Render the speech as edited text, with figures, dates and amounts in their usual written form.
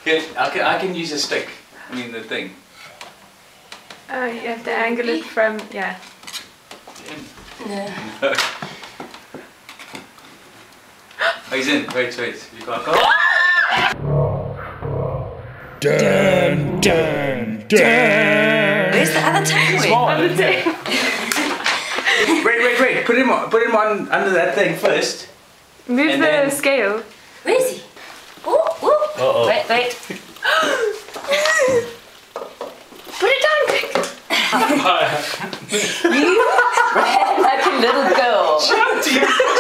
I can use a stick. I mean the thing. Oh, you have to angle it from, yeah. No. Oh, he's in. Wait. You can't go. Dun, dun, dun. Where's the other takeaway? Wait. Put him on under that thing first. Move And the then- scale. Where is he? Oh. Wait. Put it down quick. You ran like a little girl. Shut you.